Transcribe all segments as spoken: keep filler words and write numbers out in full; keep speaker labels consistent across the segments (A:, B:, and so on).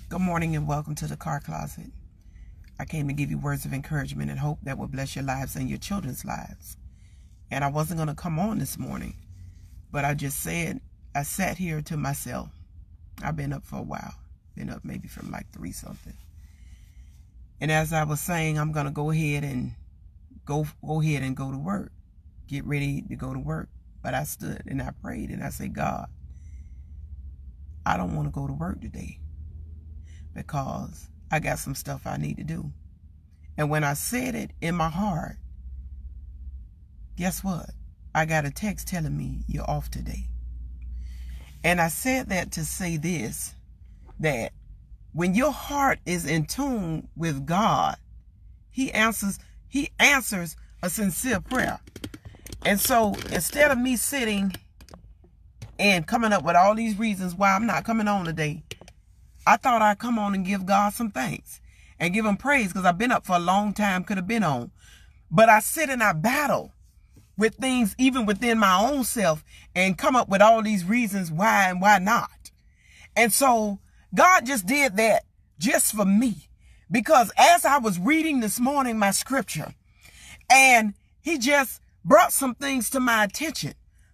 A: Good morning and welcome to the Car Closet. I came to give you words of encouragement and hope that will bless your lives and your children's lives. And I wasn't going to come on this morning, but I just said, I sat here to myself. I've been up for a while, been up maybe from like three something. And as I was saying, I'm going to go ahead and go, go ahead and go to work, get ready to go to work. But I stood and I prayed and I said, God, I don't want to go to work today, because I got some stuff I need to do. And when I said it in my heart, guess what? I got a text telling me you're off today. And I said that to say this, that when your heart is in tune with God, he answers, he answers a sincere prayer. And so instead of me sitting and coming up with all these reasons why I'm not coming on today, I thought I'd come on and give God some thanks and give him praise, because I've been up for a long time, could have been on. But I sit and I battle with things even within my own self and come up with all these reasons why and why not. And so God just did that just for me, because as I was reading this morning my scripture, and he just brought some things to my attention.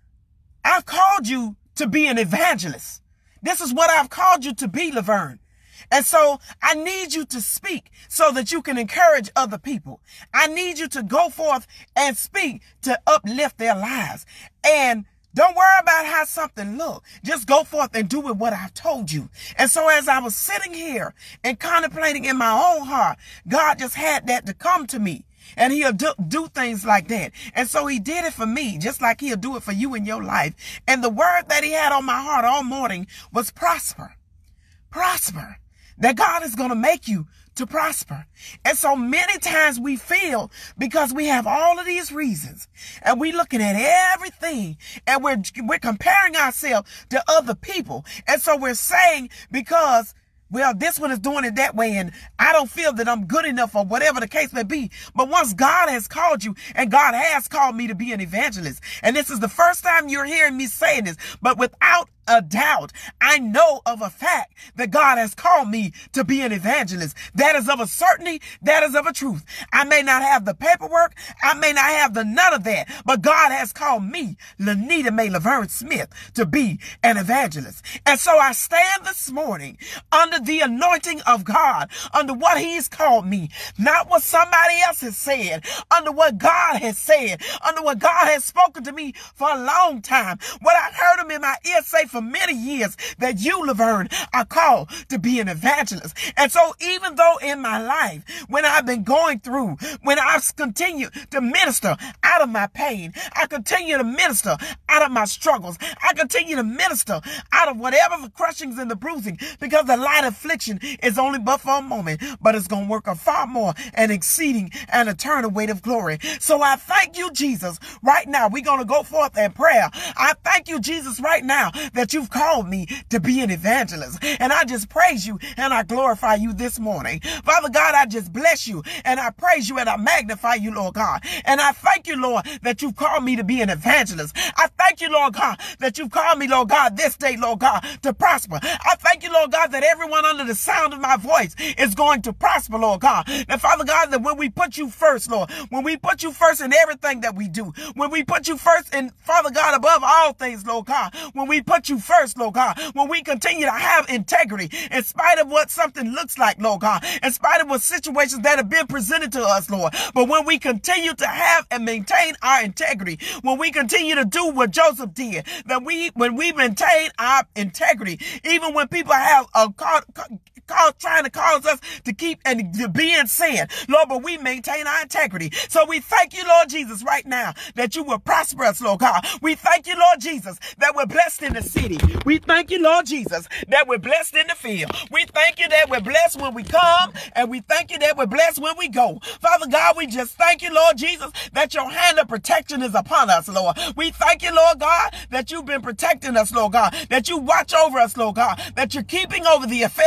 A: I've called you to be an evangelist. This is what I've called you to be, Laverne. And so I need you to speak so that you can encourage other people. I need you to go forth and speak to uplift their lives. And don't worry about how something looks. Just go forth and do with what I've told you. And so as I was sitting here and contemplating in my own heart, God just had that to come to me. And he'll do, do things like that. And so he did it for me, just like he'll do it for you in your life. And the word that he had on my heart all morning was prosper. Prosper. That God is going to make you to prosper. And so many times we feel, because we have all of these reasons and we're looking at everything and we're, we're comparing ourselves to other people. And so we're saying, because well, this one is doing it that way, and I don't feel that I'm good enough, or whatever the case may be. But once God has called you, and God has called me to be an evangelist, and this is the first time you're hearing me saying this, but without a doubt, I know of a fact that God has called me to be an evangelist. That is of a certainty. That is of a truth. I may not have the paperwork. I may not have the none of that, but God has called me, Lanita Mae Laverne Smith, to be an evangelist. And so I stand this morning under the anointing of God, under what he's called me, not what somebody else has said, under what God has said, under what God has spoken to me for a long time, what I've heard him in my ear say for many years, that you, Laverne, are called to be an evangelist. And so even though in my life, when I've been going through, when I've continued to minister out of my pain, I continue to minister out of my struggles, I continue to minister out of whatever the crushings and the bruising, because the light affliction is only but for a moment, but it's going to work a far more and exceeding and eternal weight of glory. So I thank you, Jesus, right now. We're going to go forth in prayer. I thank you, Jesus, right now, that you've called me to be an evangelist. And I just praise you and I glorify you this morning. Father God, I just bless you and I praise you and I magnify you, Lord God. And I thank you, Lord, that you've called me to be an evangelist. I thank you, Lord God, that you've called me, Lord God, this day, Lord God, to prosper. I thank you, Lord God, that everyone under the sound of my voice is going to prosper, Lord God. And Father God, that when we put you first, Lord, when we put you first in everything that we do, when we put you first in, Father God, above all things, Lord God, when we put you first, Lord God, when we continue to have integrity in spite of what something looks like, Lord God, in spite of what situations that have been presented to us, Lord, but when we continue to have and maintain our integrity, when we continue to do what Joseph did, that we, when we maintain our integrity, even when people have a call, call, trying to cause us to keep and to be in sin, Lord, but we maintain our integrity. So we thank you, Lord Jesus, right now, that you will prosper us, Lord God. We thank you, Lord Jesus, that we're blessed in the city. We thank you, Lord Jesus, that we're blessed in the field. We thank you that we're blessed when we come, and we thank you that we're blessed when we go. Father God, we just thank you, Lord Jesus, that your hand of protection is upon us, Lord. We thank you, Lord God, that you've been protecting us, Lord God, that you watch over us, Lord God, that you're keeping over the affairs of the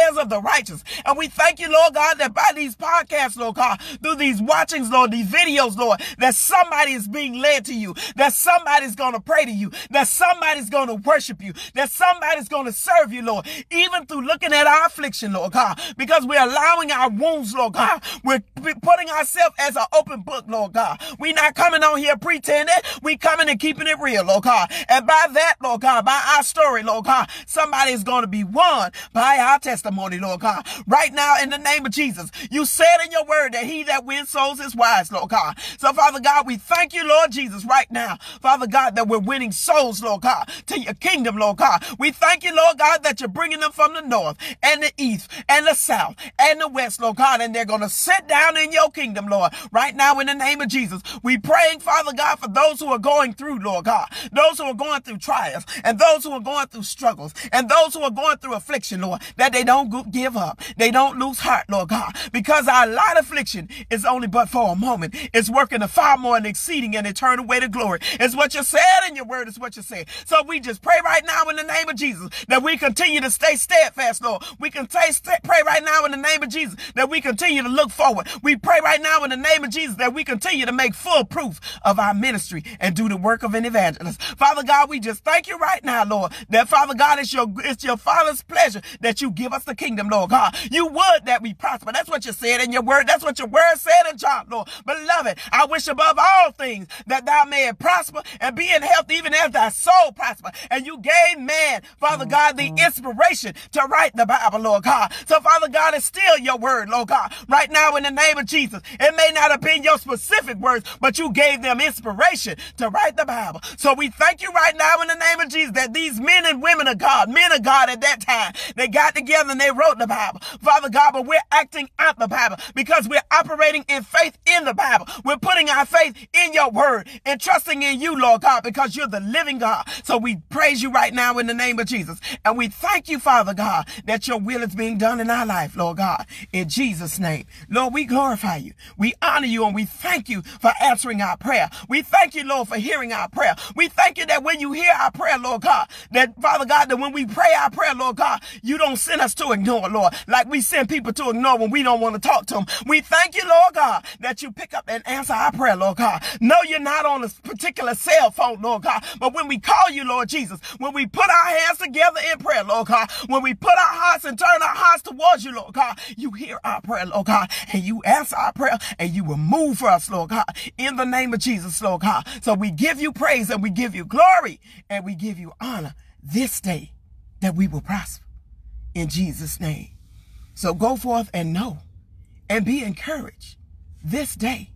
A: righteous. And we thank you, Lord God, that by these podcasts, Lord God, through these watchings, Lord, these videos, Lord, that somebody is being led to you, that somebody's going to pray to you, that somebody's going to worship you, that somebody's going to serve you, Lord, even through looking at our affliction, Lord God, because we're allowing our wounds, Lord God. We're putting ourselves as an open book, Lord God. We're not coming on here pretending. We coming and keeping it real, Lord God. And by that, Lord God, by our story, Lord God, somebody is going to be won by our testimony, Lord God. Right now, in the name of Jesus, you said in your word that he that wins souls is wise, Lord God. So, Father God, we thank you, Lord Jesus, right now, Father God, that we're winning souls, Lord God, to your kingdom, Lord God. We thank you, Lord God, that you're bringing them from the north and the east and the south and the west, Lord God, and they're going to sit down in your kingdom, Lord. Right now, in the name of Jesus, we praying, Father God, for those who are going through, Lord God, those who are going through trials and those who are going through struggles and those who are going through affliction, Lord, that they don't give up. They don't lose heart, Lord God, because our light affliction is only but for a moment. It's working a far more and exceeding and eternal way to glory. It's what you said in your word. It's what you said. So we just pray right now in the name of Jesus that we continue to stay steadfast, Lord. We can stay, stay, pray right now in the name of Jesus that we continue to look forward. We pray right now in the name of Jesus that we continue to make full proof of our ministry and do the work of an evangelist. Father God, we just thank you right now, Lord, that Father God, it's your, it's your Father's pleasure that you give us the kingdom, Lord God. You would that we prosper. That's what you said in your word. That's what your word said in John, Lord. Beloved, I wish above all things that thou mayest prosper and be in health even as thy soul prosper. And you gave man, Father God, the inspiration to write the Bible, Lord God. So, Father God, it's still your word, Lord God. Right now, in the name of Jesus, it may not have been your specific words, but you gave them inspiration to write the Bible. So we thank you right now in the name of Jesus that these men and women of God, men of God at that time, they got together and they wrote the Bible, Father God, but we're acting out the Bible because we're operating in faith in the Bible. We're putting our faith in your word and trusting in you, Lord God, because you're the living God. So we praise you right now in the name of Jesus. And we thank you, Father God, that your will is being done in our life, Lord God, in Jesus' name. Lord, we glorify you. We honor you and we thank you for answering our prayer. We thank you, Lord, for hearing our prayer. We thank you that when you hear our prayer, Lord God, that Father God, that when we pray our prayer, Lord God, you don't send us to ignore, Lord, like we send people to ignore when we don't want to talk to them. We thank you, Lord God, that you pick up and answer our prayer, Lord God. No, you're not on a particular cell phone, Lord God, but when we call you, Lord Jesus, when we put our hands together in prayer, Lord God, when we put our hearts and turn our hearts towards you, Lord God, you hear our prayer, Lord God, and you answer our prayer and you will move for us, Lord God, in the name of Jesus, Lord God. So we give you praise and we give you glory and we give you honor this day that we will prosper in Jesus' name. So go forth and know and be encouraged this day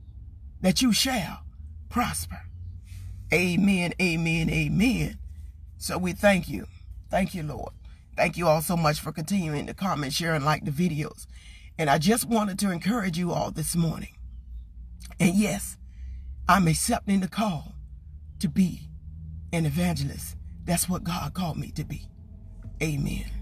A: that you shall prosper. Amen, amen, amen. So we thank you. Thank you, Lord. Thank you all so much for continuing to comment, share, and like the videos. And I just wanted to encourage you all this morning. And yes, I'm accepting the call to be an evangelist. That's what God called me to be. Amen.